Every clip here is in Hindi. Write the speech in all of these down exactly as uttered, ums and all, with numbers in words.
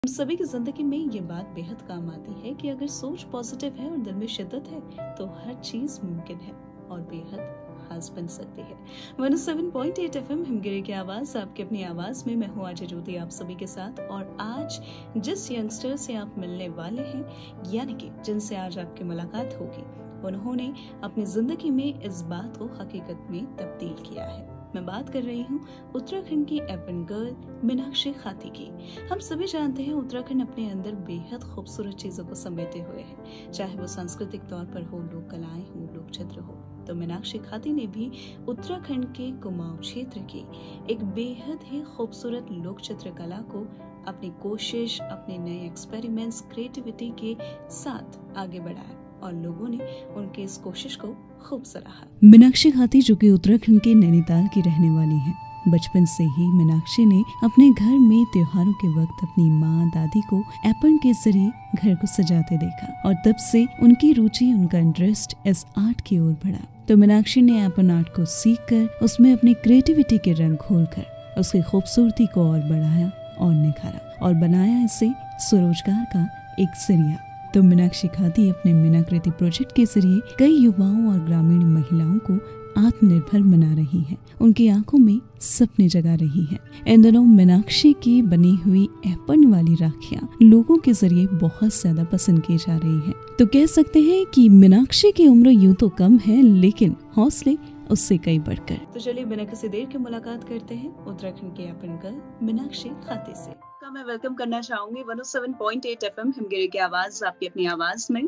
हम सभी की जिंदगी में ये बात बेहद काम आती है कि अगर सोच पॉजिटिव है और दिल में शिद्दत है तो हर चीज मुमकिन है और बेहद खास बन सकती है। One seven point eight F M Himgiri की आवाज आपकी अपनी आवाज में मैं हूँ आज ज्योति आप सभी के साथ। और आज जिस यंगस्टर से आप मिलने वाले हैं यानी कि जिनसे आज आपकी मुलाकात होगी, उन्होंने अपनी जिंदगी में इस बात को हकीकत में तब्दील किया है। मैं बात कर रही हूँ उत्तराखंड की एपन गर्ल मीनाक्षी खाती की। हम सभी जानते हैं उत्तराखंड अपने अंदर बेहद खूबसूरत चीजों को समेटे हुए है, चाहे वो सांस्कृतिक तौर पर हो, लोक कलाएं हो, लोक चित्र हो। तो मीनाक्षी खाती ने भी उत्तराखंड के कुमाऊं क्षेत्र की एक बेहद ही खूबसूरत लोक चित्रकला को अपनी कोशिश, अपने नए एक्सपेरिमेंट्स, क्रिएटिविटी के साथ आगे बढ़ाया और लोगों ने उनकी इस कोशिश को खूब सराहा। मीनाक्षी खाती जो कि उत्तराखंड के नैनीताल की रहने वाली हैं, बचपन से ही मीनाक्षी ने अपने घर में त्योहारों के वक्त अपनी माँ दादी को एपन के जरिए घर को सजाते देखा और तब से उनकी रुचि, उनका इंटरेस्ट इस आर्ट की ओर बढ़ा। तो मीनाक्षी ने एपन आर्ट को सीख कर उसमें अपनी क्रिएटिविटी के रंग खोलकर उसकी खूबसूरती को और बढ़ाया और निखारा और बनाया इसे स्वरोजगार का एक जरिया। तो मीनाक्षी खाती अपने मीनाकृति प्रोजेक्ट के जरिए कई युवाओं और ग्रामीण महिलाओं को आत्मनिर्भर बना रही है। उनकी आंखों में सपने जगा रही है। इन दिनों मीनाक्षी की बनी हुई एपन वाली राखियां लोगों के जरिए बहुत ज्यादा पसंद की जा रही है। तो कह सकते हैं कि मीनाक्षी की उम्र यूं तो कम है, लेकिन हौसले उससे कई बढ़कर। तो चलिए बिना किसी देर के मुलाकात करते हैं उत्तराखंड के एपन गर्ल मीनाक्षी खाती से। मैं वेलकम करना चाहूंगी one seven point eight F M Himgiri की आवाज आपकी अपनी आवाज में।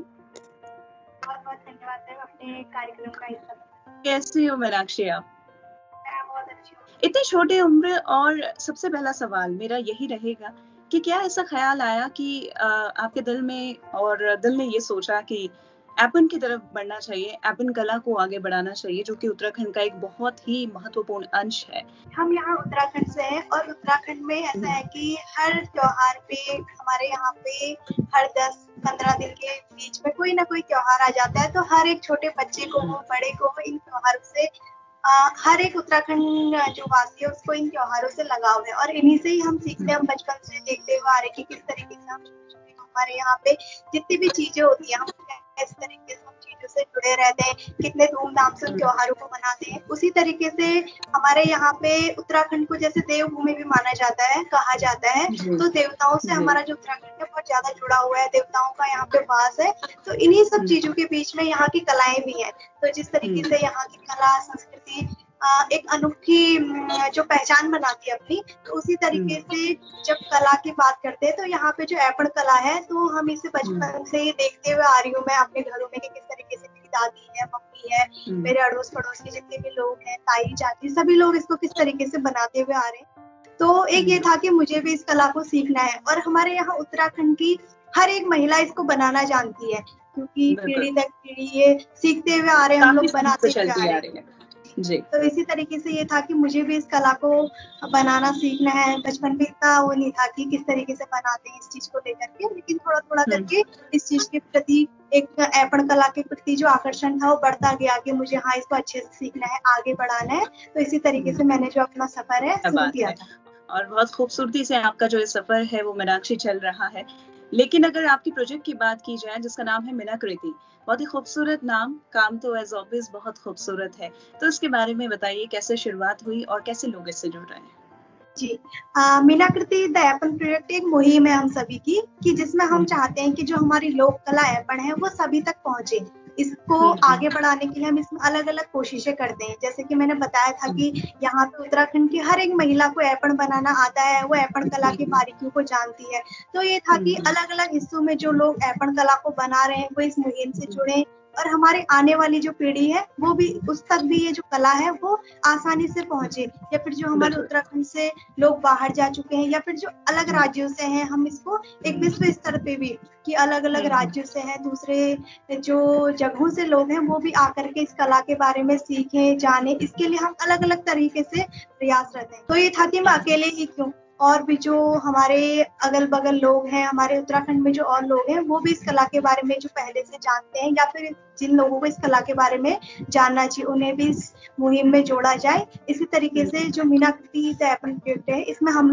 बहुत बहुत धन्यवाद सर अपने कार्यक्रम का हिस्सा। कैसे हो मीनाक्षी आप? मैं बहुत अच्छी हूँ। इतनी छोटी उम्र, और सबसे पहला सवाल मेरा यही रहेगा कि क्या ऐसा ख्याल आया कि आ, आपके दिल में और दिल ने ये सोचा कि एपन की तरफ बढ़ना चाहिए, एपन कला को आगे बढ़ाना चाहिए, जो कि उत्तराखंड का एक बहुत ही महत्वपूर्ण अंश है। हम यहाँ उत्तराखंड से हैं और उत्तराखंड में ऐसा है कि हर त्योहार पे हमारे यहाँ पे हर दस पंद्रह दिन के बीच में कोई ना कोई त्योहार आ जाता है। तो हर एक छोटे बच्चे को हो, बड़े को हो, इन त्योहारों से आ, हर एक उत्तराखंड जो वासी है उसको इन त्योहारों से लगाव है और इन्हीं से ही हम सीखते हैं। हम बचपन से देखते हुए आ रहे कि किस तरीके से हम हमारे यहाँ पे जितनी भी चीजें होती है हम इस तरीके से हम चीजों से जुड़े रहते हैं, कितने धूमधाम से त्योहारों को मनाते हैं। उसी तरीके से हमारे यहाँ पे उत्तराखंड को जैसे देवभूमि भी माना जाता है, कहा जाता है, तो देवताओं से हमारा जो उत्तराखंड है बहुत ज्यादा जुड़ा हुआ है, देवताओं का यहाँ पे वास है। तो इन्हीं सब चीजों के बीच में यहाँ की कलाएं भी हैं। तो जिस तरीके से यहाँ की कला संस्कृति एक अनोखी जो पहचान बनाती है अपनी, तो उसी तरीके से जब कला की बात करते हैं तो यहाँ पे जो एपन कला है तो हम इसे बचपन से ही देखते हुए आ रही हूँ मैं अपने घरों में कि किस तरीके से मेरी दादी है, मम्मी है, मेरे अड़ोस पड़ोस के जितने भी लोग हैं, ताई चाची, सभी लोग इसको किस तरीके से बनाते हुए आ रहे हैं। तो एक ये था कि मुझे भी इस कला को सीखना है और हमारे यहाँ उत्तराखंड की हर एक महिला इसको बनाना जानती है क्योंकि पीढ़ी दर पीढ़ी ये सीखते हुए आ रहे हैं, हम लोग बनाते हुए आ रहे हैं जी। तो इसी तरीके से ये था कि मुझे भी इस कला को बनाना सीखना है। बचपन में इतना वो नहीं था कि किस तरीके से बनाते हैं इस चीज को लेकर के, लेकिन थोड़ा थोड़ा करके इस चीज के प्रति, एक एपन कला के प्रति जो आकर्षण था वो बढ़ता गया कि मुझे हाँ इसको अच्छे से सीखना है, आगे बढ़ाना है। तो इसी तरीके से मैंने जो अपना सफर है शुरू किया था और बहुत खूबसूरती से आपका जो सफर है वो मीनाक्षी चल रहा है। लेकिन अगर आपकी प्रोजेक्ट की बात की जाए जिसका नाम है मीनाकृति, बहुत ही खूबसूरत नाम, काम तो एज ऑब्वियस बहुत खूबसूरत है, तो इसके बारे में बताइए कैसे शुरुआत हुई और कैसे लोग इससे जुड़ रहे हैं? जी, मीनाकृति द एपन प्रोजेक्ट एक मुहिम है हम सभी की कि जिसमें हम चाहते हैं कि जो हमारी लोक कला एपन है वो सभी तक पहुंचे। इसको आगे बढ़ाने के लिए हम इसमें अलग अलग कोशिशें करते हैं। जैसे कि मैंने बताया था कि यहाँ पे उत्तराखंड की हर एक महिला को एपन बनाना आता है, वो एपन कला की बारीकियों को जानती है। तो ये था कि अलग अलग हिस्सों में जो लोग एपन कला को बना रहे हैं वो इस मुहिम से जुड़े और हमारे आने वाली जो पीढ़ी है वो भी उस तक भी ये जो कला है वो आसानी से पहुंचे। या फिर जो हमारे उत्तराखंड से लोग बाहर जा चुके हैं या फिर जो अलग राज्यों से हैं, हम इसको एक विश्व स्तर पे भी कि अलग अलग राज्यों से हैं, दूसरे जो जगहों से लोग हैं वो भी आकर के इस कला के बारे में सीखें, जाने। इसके लिए हम अलग अलग तरीके से प्रयासरत हैं। तो ये था कि मैं अकेले ही क्यों, और भी जो हमारे अगल बगल लोग हैं, हमारे उत्तराखंड में जो और लोग हैं वो भी इस कला के बारे में जो पहले से जानते हैं या फिर जिन लोगों को इस कला के बारे में जानना चाहिए उन्हें भी इस मुहिम में जोड़ा जाए। इसी तरीके से जो मीनाकृति द एपन प्रोजेक्ट है इसमें हम लोग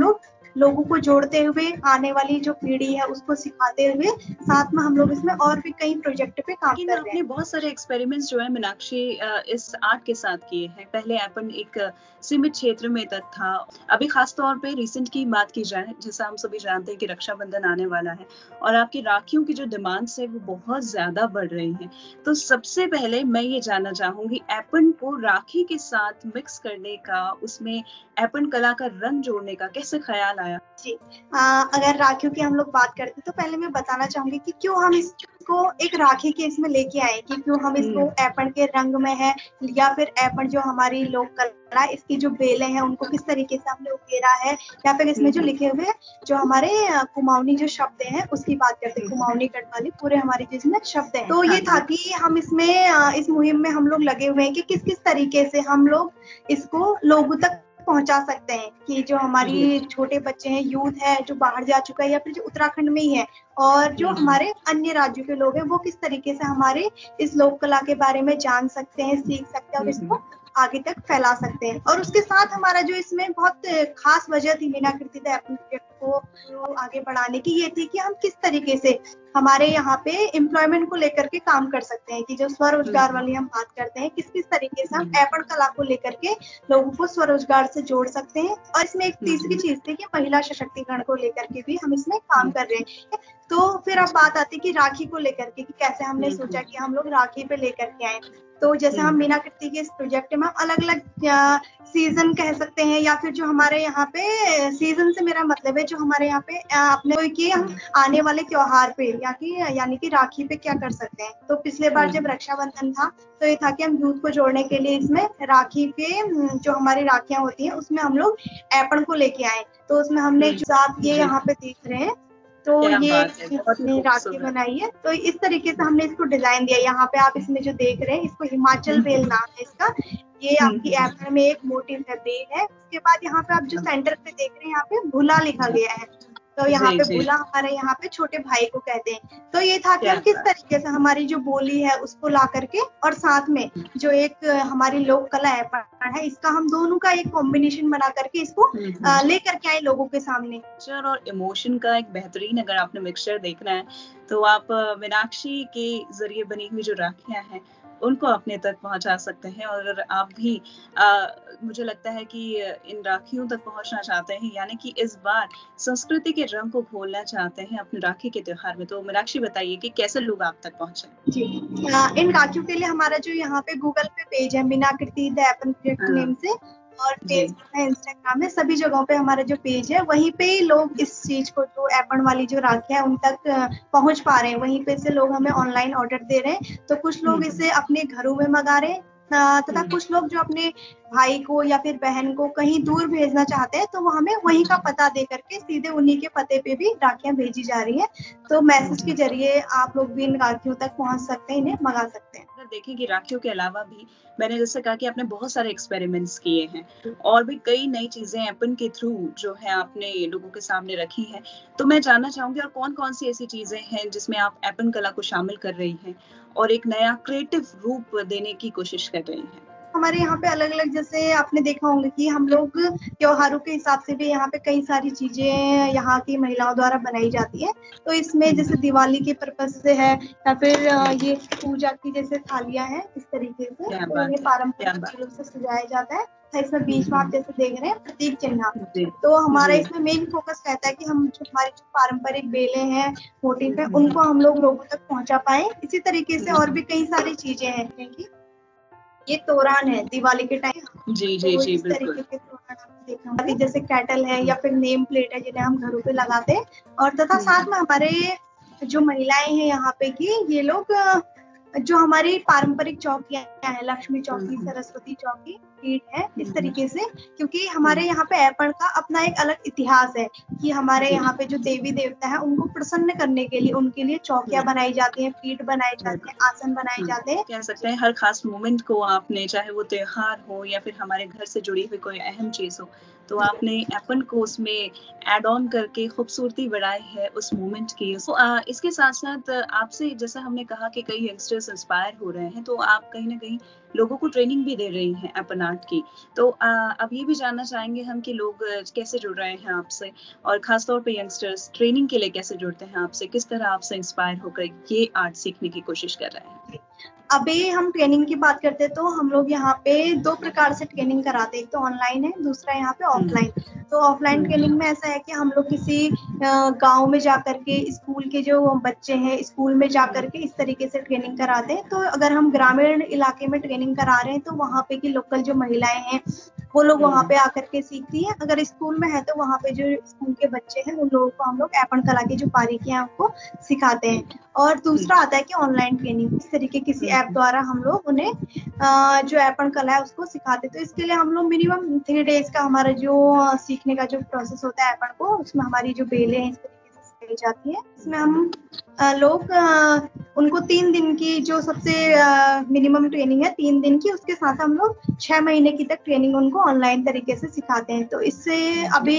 लोगों को जोड़ते हुए आने वाली जो पीढ़ी है उसको सिखाते हुए साथ में हम लोग इसमें और भी कई प्रोजेक्ट पे काम लेकिन कर रहे आपने हैं। बहुत सारे एक्सपेरिमेंट्स जो है मीनाक्षी अ, इस आर्ट के साथ किए हैं। पहले अपन एक अ, सीमित क्षेत्र में तक था। अभी खास तौर पे रिसेंट की बात की जाए, जैसा हम सभी जानते हैं कि रक्षाबंधन आने वाला है और आपकी राखियों की जो डिमांड्स है वो बहुत ज्यादा बढ़ रही हैं। तो सबसे पहले मैं ये जानना चाहूंगी, एपन को राखी के साथ मिक्स करने का, उसमें एपन कला का रंग जोड़ने का कैसे ख्याल आया? जी, आ, अगर राखियों की हम लोग बात करते हैं तो पहले मैं बताना चाहूंगी कि क्यों हम इसको एक राखी के इसमें लेके आए, कि क्यों हम इसको एपन के रंग में है, या फिर एपन जो हमारी लोक कला है इसकी जो बेलें हैं उनको किस तरीके से हमने उकेरा है, या फिर इसमें जो लिखे हुए जो हमारे कुमाऊनी जो शब्द हैं उसकी बात करते हैं, कुमाऊनी गढ़वाली पूरे हमारे जिसमें शब्द हैं। तो ये था कि हम इसमें इस मुहिम में हम लोग लगे हुए हैं कि किस किस तरीके से हम लोग इसको लोगों तक पहुंचा सकते हैं, कि जो हमारी छोटे बच्चे हैं, यूथ है जो बाहर जा चुका है या फिर जो उत्तराखंड में ही है, और जो हमारे अन्य राज्यों के लोग हैं वो किस तरीके से हमारे इस लोक कला के बारे में जान सकते हैं, सीख सकते हैं और इसको आगे तक फैला सकते हैं। और उसके साथ हमारा जो इसमें बहुत खास वजह थी मीनाकृति द एपन प्रोजेक्ट को आगे बढ़ाने की, ये थी कि हम किस तरीके से हमारे यहाँ पे एम्प्लॉयमेंट को लेकर के काम कर सकते हैं, कि जो स्वरोजगार वाली हम बात करते हैं, किस किस तरीके से हम एपन कला को लेकर के लोगों को स्वरोजगार से जोड़ सकते हैं। और इसमें एक तीसरी चीज थी कि महिला सशक्तिकरण को लेकर के भी हम इसमें काम कर रहे हैं। तो फिर अब बात आती है कि राखी को लेकर के, कि कैसे हमने सोचा कि हम लोग राखी पे लेकर के आए। तो जैसे हम मीनाकृति के इस प्रोजेक्ट में अलग अलग सीजन कह सकते हैं, या फिर जो हमारे यहाँ पे सीजन से मेरा मतलब है जो हमारे यहाँ पे अपने कि हम आने वाले त्योहार पे या कि यानी कि राखी पे क्या कर सकते हैं। तो पिछले बार जब रक्षाबंधन था तो ये था कि हम यूथ को जोड़ने के लिए इसमें राखी पे जो हमारी राखियां होती हैं उसमें हम लोग एपन को लेके आए। तो उसमें हमने जो आप ये यहाँ पे देख रहे हैं, तो ये अपनी राखी बनाई है। तो इस तरीके से हमने इसको डिजाइन दिया। यहाँ पे आप इसमें जो देख रहे हैं इसको हिमाचल बेल नाम है इसका। ये आपकी एपन में एक मोटिव है, बेल है। उसके बाद यहाँ पे आप जो सेंटर पे देख रहे हैं यहाँ पे भुला लिखा गया है। तो यहाँ पे भुला हमारे यहाँ पे छोटे भाई को कहते हैं। तो ये था कि हम किस तरीके से हमारी जो बोली है उसको ला करके, और साथ में जो एक हमारी लोक कला है इसका हम दोनों का एक कॉम्बिनेशन बना करके इसको लेकर के आए लोगों के सामने। पिक्चर और इमोशन का एक बेहतरीन अगर आपने मिक्सचर देखना है तो आप मीनाक्षी के जरिए बनी हुई जो राखियां हैं उनको अपने तक पहुंचा सकते हैं। और आप भी आ, मुझे लगता है कि इन राखियों तक पहुंचना चाहते हैं, यानी कि इस बार संस्कृति के रंग को घोलना चाहते हैं अपने राखी के त्योहार में। तो मीनाक्षी बताइए कि कैसे लोग आप तक पहुंचे? जी, आ, इन राखियों के लिए हमारा जो यहाँ पे गूगल पे पेज है Meenakriti the Aipan project name से, और फेसबुक है, इंस्टाग्राम है, सभी जगहों पे हमारा जो पेज है वहीं पे लोग इस चीज को, जो एपन वाली जो राखी है उन तक पहुंच पा रहे हैं। वहीं पे से लोग हमें ऑनलाइन ऑर्डर दे रहे हैं। तो कुछ लोग इसे अपने घरों में मंगा रहे हैं, तथा कुछ लोग जो अपने भाई को या फिर बहन को कहीं दूर भेजना चाहते हैं तो वो हमें वहीं का पता दे करके सीधे उन्हीं के पते पे भी राखियां भेजी जा रही हैं। तो मैसेज के जरिए आप लोग भी इन राखियों तक पहुंच सकते हैं, इन्हें मंगा सकते हैं। अगर देखें कि राखियों के अलावा भी मैंने जैसे कहा कि आपने बहुत सारे एक्सपेरिमेंट्स किए हैं और भी कई नई चीजें एपन के थ्रू जो है आपने लोगों के सामने रखी हैं। तो मैं जानना चाहूंगी और कौन कौन सी ऐसी चीजें हैं जिसमें आप एपन कला को शामिल कर रही हैं और एक नया क्रिएटिव रूप देने की कोशिश कर रही हैं? हमारे यहाँ पे अलग अलग, जैसे आपने देखा होंगे कि हम लोग त्योहारों के हिसाब से भी यहाँ पे कई सारी चीजें यहाँ की महिलाओं द्वारा बनाई जाती है। तो इसमें जैसे दिवाली के पर्पज से है, या फिर ये पूजा की जैसे थालियां हैं इस तरीके से, तो ये पारंपरिक चीजों से सजाया जाता है। इसमें बीच में आप जैसे देख रहे हैं प्रतीक चिन्ह। तो हमारा इसमें मेन फोकस रहता है कि हम जो हमारी जो पारंपरिक बेलें हैं, मोटिव है, उनको हम लोग लोगों तक पहुंचा पाए। इसी तरीके से और भी कई सारी चीजें हैं कि ये तोरण है दिवाली के टाइम। जी जी तो जी इस बिल्कुल। तरीके के तोरण आप देखा, जैसे कैटल है या फिर नेम प्लेट है जिन्हें हम घरों पे लगाते हैं। और तथा साथ में हमारे जो महिलाएं हैं यहाँ पे की, ये लोग जो हमारी पारंपरिक चौकियां हैं, लक्ष्मी चौकी, सरस्वती चौकी, पीठ है, इस तरीके से, क्योंकि हमारे यहाँ पे एपन का अपना एक अलग इतिहास है कि हमारे यहाँ पे जो देवी देवता है उनको प्रसन्न करने के लिए उनके लिए चौकियां बनाई जाती हैं, पीठ बनाए जाते हैं, आसन बनाए जाते हैं। कह सकते हैं हर खास मोमेंट को आपने, चाहे वो त्योहार हो या फिर हमारे घर से जुड़ी हुई कोई अहम चीज हो, तो आपने एपन को उसमें एड ऑन करके खूबसूरती बढ़ाई है उस मोमेंट की। तो आ, इसके साथ साथ आपसे जैसा हमने कहा कि कई यंगस्टर्स इंस्पायर हो रहे हैं, तो आप कहीं ना कहीं लोगों को ट्रेनिंग भी दे रही हैं एपन आर्ट की। तो आ, अब ये भी जानना चाहेंगे हम कि लोग कैसे जुड़ रहे हैं आपसे, और खासतौर पे यंगस्टर्स ट्रेनिंग के लिए कैसे जुड़ते हैं आपसे, किस तरह आपसे इंस्पायर होकर ये आर्ट सीखने की कोशिश कर रहे हैं। अभी हम ट्रेनिंग की बात करते हैं तो हम लोग यहाँ पे दो प्रकार से ट्रेनिंग कराते हैं, एक तो ऑनलाइन है, दूसरा यहाँ पे ऑफलाइन। तो ऑफलाइन ट्रेनिंग में ऐसा है कि हम लोग किसी गांव में जाकर के स्कूल के जो बच्चे हैं स्कूल में जाकर के इस तरीके से ट्रेनिंग कराते हैं। तो अगर हम ग्रामीण इलाके में ट्रेनिंग करा रहे हैं तो वहाँ पे की लोकल जो महिलाएं हैं वो लोग वहाँ पे आकर के सीखती हैं। अगर स्कूल में है तो वहाँ पे जो स्कूल के बच्चे हैं उन लोगों को हम लोग एपन कला की जो बारीकियां उनको सिखाते हैं। और दूसरा आता है कि ऑनलाइन ट्रेनिंग, इस तरीके किसी ऐप द्वारा हम लोग उन्हें जो एपन कला है उसको सिखाते। तो इसके लिए हम लोग मिनिमम थ्री डेज का हमारा जो सीखने का जो प्रोसेस होता है एपन को, उसमें हमारी जो बेलें हैं इस तरीके से सिखाई जाती है। इसमें हम लोग उनको तीन दिन की जो सबसे मिनिमम ट्रेनिंग है तीन दिन की, उसके साथ हम लोग छह महीने की तक ट्रेनिंग उनको ऑनलाइन तरीके से सिखाते हैं। तो इससे अभी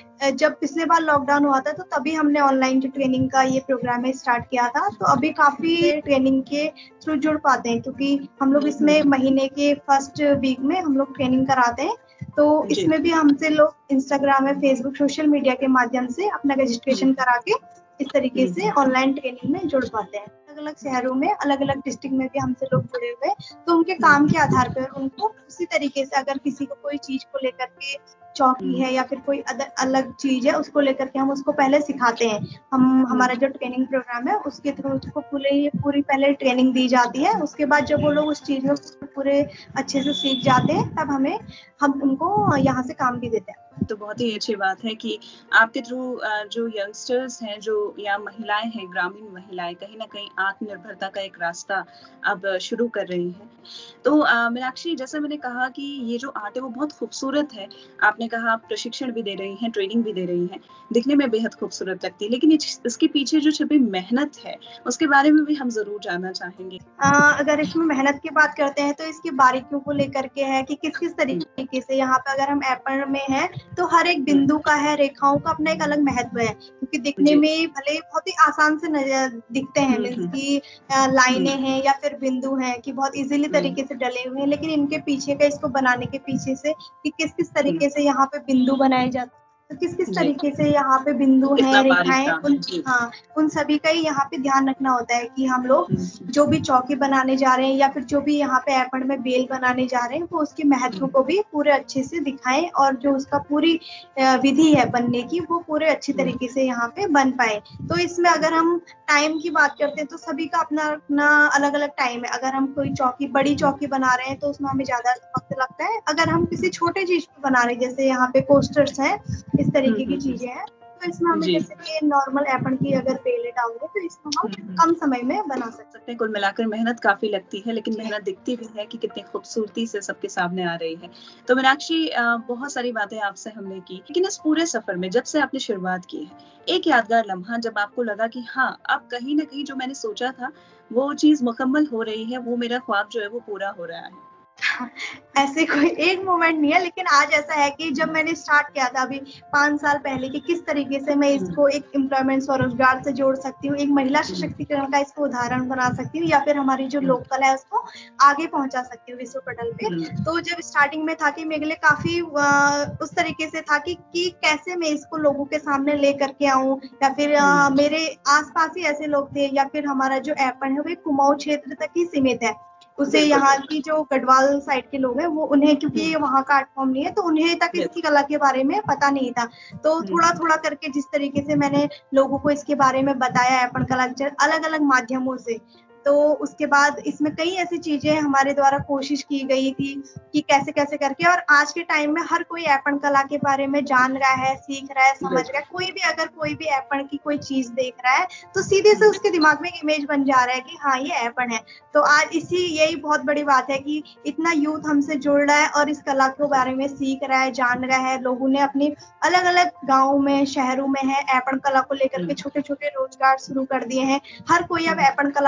जब पिछले बार लॉकडाउन हुआ था तो तभी हमने ऑनलाइन जो ट्रेनिंग का ये प्रोग्राम है स्टार्ट किया था। तो अभी काफी ट्रेनिंग के थ्रू जुड़ पाते हैं क्योंकि हम लोग इसमें महीने के फर्स्ट वीक में हम लोग ट्रेनिंग कराते हैं। तो इसमें भी हमसे लोग इंस्टाग्राम है, फेसबुक, सोशल मीडिया के माध्यम से अपना रजिस्ट्रेशन करा के इस तरीके से ऑनलाइन ट्रेनिंग में जुड़ पाते हैं। अलग अलग शहरों में, अलग अलग डिस्ट्रिक्ट में भी हमसे लोग जुड़े हुए हैं। तो उनके काम के आधार पर उनको उसी तरीके से अगर किसी को कोई चीज को लेकर के चौकी है या फिर कोई अदर अलग चीज है उसको लेकर के हम उसको पहले सिखाते हैं। हम हमारा जो ट्रेनिंग प्रोग्राम है उसके थ्रू उसको पूरे पूरी पहले ट्रेनिंग दी जाती है। उसके बाद जब वो लोग उस चीज में पूरे अच्छे से सीख जाते हैं तब हमें हम उनको यहाँ से काम भी देते हैं। तो बहुत ही अच्छी बात है कि आपके थ्रू जो यंगस्टर्स हैं जो या महिलाएं हैं, ग्रामीण महिलाएं कहीं ना कहीं आत्मनिर्भरता का एक रास्ता अब शुरू कर रही हैं। तो मीनाक्षी, जैसे मैंने कहा कि ये जो आर्ट है वो बहुत खूबसूरत है। आपने कहा आप प्रशिक्षण भी दे रही हैं, ट्रेनिंग भी दे रही हैं, दिखने में बेहद खूबसूरत लगती है, लेकिन इसके पीछे जो छिपी मेहनत है उसके बारे में भी हम जरूर जानना चाहेंगे। आ, अगर इसमें मेहनत की बात करते हैं तो इसकी बारीकियों को लेकर के है कि किस किस तरीके से यहाँ पे अगर हम एपन में है तो हर एक बिंदु का है, रेखाओं का अपना एक अलग महत्व है। क्योंकि दिखने में भले बहुत ही आसान से नजर दिखते हैं, मीन्स की लाइनें हैं या फिर बिंदु हैं कि बहुत इजीली तरीके से डले हुए हैं, लेकिन इनके पीछे का, इसको बनाने के पीछे से कि किस किस तरीके से यहाँ पे बिंदु बनाए जाते हैं, तो किस किस तरीके से यहाँ पे बिंदु हैं, रेखाएं, उन हाँ उन सभी का ही यहाँ पे ध्यान रखना होता है कि हम लोग जो भी चौकी बनाने जा रहे हैं या फिर जो भी यहाँ पे एपन में बेल बनाने जा रहे हैं वो उसके महत्व को भी पूरे अच्छे से दिखाएं और जो उसका पूरी विधि है बनने की वो पूरे अच्छी तरीके से यहाँ पे बन पाए। तो इसमें अगर हम टाइम की बात करते हैं तो सभी का अपना अपना अलग अलग टाइम है। अगर हम कोई चौकी, बड़ी चौकी बना रहे हैं तो उसमें हमें ज्यादा वक्त लगता है। अगर हम किसी छोटे चीज को बना रहे हैं, जैसे यहाँ पे कोस्टर्स हैं, इस तरीके की चीजें हैं, तो इसमें हमें जैसे कि नॉर्मल एपन की अगर बेले डालोगे तो इसको हम कम समय में बना सकते हैं। कुल मिलाकर मेहनत काफी लगती है, लेकिन मेहनत दिखती भी है कि कितनी खूबसूरती से सबके सामने आ रही है। तो मीनाक्षी, बहुत सारी बातें आपसे हमने की, लेकिन इस पूरे सफर में जब से आपने शुरुआत की है, एक यादगार लम्हा जब आपको लगा कि हाँ अब कहीं ना कहीं जो मैंने सोचा था वो चीज मुकम्मल हो रही है, वो मेरा ख्वाब जो है वो पूरा हो रहा है। ऐसे कोई एक मोमेंट नहीं है, लेकिन आज ऐसा है कि जब मैंने स्टार्ट किया था अभी पांच साल पहले कि किस तरीके से मैं इसको एक एम्प्लॉयमेंट स्वरोजगार से जोड़ सकती हूँ, एक महिला सशक्तिकरण का इसको उदाहरण बना सकती हूँ या फिर हमारी जो लोकल है उसको आगे पहुंचा सकती हूँ विश्व पटल पे। तो जब स्टार्टिंग में था कि मेरे लिए काफी उस तरीके से था कि, कि कैसे मैं इसको लोगों के सामने ले करके आऊं, या फिर आ, मेरे आसपास ही ऐसे लोग थे, या फिर हमारा जो एपन है वो कुमाऊं क्षेत्र तक ही सीमित है। उसे यहाँ की जो गढ़वाल साइड के लोग हैं वो, उन्हें क्योंकि वहाँ का आर्ट फॉर्म नहीं है तो उन्हें तक इसकी कला के बारे में पता नहीं था। तो थोड़ा थोड़ा करके जिस तरीके से मैंने लोगों को इसके बारे में बताया एपन कल्चर अलग अलग माध्यमों से, तो उसके बाद इसमें कई ऐसी चीजें हमारे द्वारा कोशिश की गई थी कि कैसे कैसे करके, और आज के टाइम में हर कोई एपन कला के बारे में जान रहा है, सीख रहा है, समझ रहा है। कोई भी अगर कोई भी एपन की कोई चीज देख रहा है तो सीधे से उसके दिमाग में एक इमेज बन जा रहा है कि हाँ ये एपन है। तो आज इसी यही बहुत बड़ी बात है कि इतना यूथ हमसे जुड़ रहा है और इस कला के बारे में सीख रहा है, जान रहा है। लोगों ने अपनी अलग अलग गाँव में, शहरों में है एपन कला को लेकर के छोटे छोटे रोजगार शुरू कर दिए हैं। हर कोई अब एपन कला को बनाना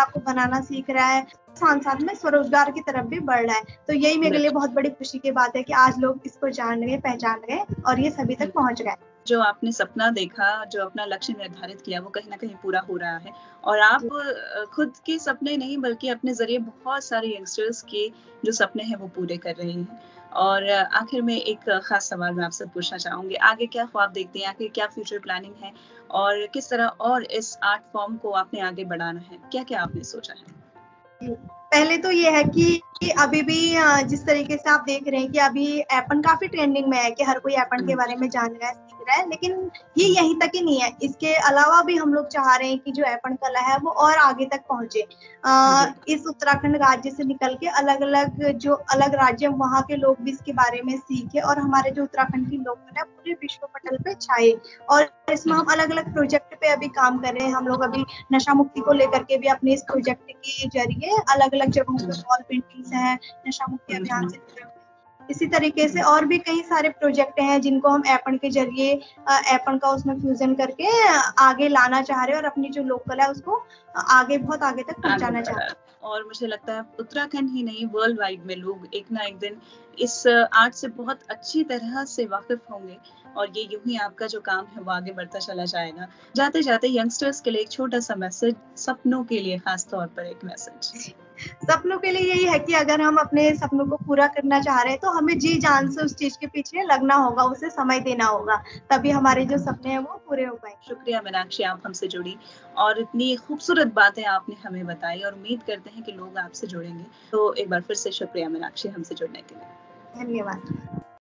बनाना सीख रहा है, साथ साथ में स्वरोजगार की तरफ भी बढ़ रहा है। तो यही मेरे लिए बहुत बड़ी खुशी की बात है कि आज लोग इसको जान गए, पहचान गए और ये सभी तक पहुंच गए। जो आपने सपना देखा, जो अपना लक्ष्य निर्धारित किया, वो कहीं ना कहीं पूरा हो रहा है और आप खुद के सपने नहीं बल्कि अपने जरिए बहुत सारे यंगस्टर्स के जो सपने हैं वो पूरे कर रहे हैं। और आखिर में एक खास सवाल मैं आपसे पूछना चाहूंगी, आगे क्या ख्वाब देखते हैं, आगे क्या फ्यूचर प्लानिंग है और किस तरह और इस आर्ट फॉर्म को आपने आगे बढ़ाना है, क्या क्या आपने सोचा है? पहले तो ये है कि अभी भी जिस तरीके से आप देख रहे हैं कि अभी एपन काफी ट्रेंडिंग में है कि हर कोई एपन के बारे में जान रहा है, सीख रहा है, लेकिन ये यहीं तक ही नहीं है। इसके अलावा भी हम लोग चाह रहे हैं कि जो एपन कला है वो और आगे तक पहुंचे। आ, इस उत्तराखंड राज्य से निकल के अलग अलग जो अलग राज्य वहाँ के लोग भी इसके बारे में सीखे और हमारे जो उत्तराखंड की लोग है पूरे विश्व पटल पे छाए। और इसमें हम अलग अलग प्रोजेक्ट पे अभी काम कर रहे हैं। हम लोग अभी नशा मुक्ति को लेकर के भी अपने इस प्रोजेक्ट के जरिए अलग अलग जगहों पे वॉल पेंटिंग्स है, नशा मुक्ति अभियान से जुड़े हुए। इसी तरीके से और भी कई सारे प्रोजेक्ट हैं जिनको हम एपन के जरिए एपन का उसमें फ्यूजन करके आगे लाना चाह रहे हैं और अपनी जो लोकल है उसको आगे बहुत आगे तक पहुंचाना चाह रहे हैं। और मुझे लगता है उत्तराखंड ही नहीं वर्ल्ड वाइड में लोग एक ना एक दिन इस आर्ट से बहुत अच्छी तरह से वाकिफ होंगे और ये यूं ही आपका जो काम है वो आगे बढ़ता चला जाएगा। जाते जाते यंगस्टर्स के लिए एक छोटा सा मैसेज, सपनों के लिए खास तौर पर एक मैसेज। सपनों के लिए यही है कि अगर हम अपने सपनों को पूरा करना चाह रहे हैं तो हमें जी जान से उस चीज के पीछे लगना होगा, उसे समय देना होगा, तभी हमारे जो सपने हैं वो पूरे हो पाएंगे। शुक्रिया मीनाक्षी, आप हमसे जुड़ी और इतनी खूबसूरत बातें आपने हमें बताई और उम्मीद करते हैं कि लोग आपसे जुड़ेंगे। तो एक बार फिर से शुक्रिया मीनाक्षी हमसे जुड़ने के लिए। धन्यवाद।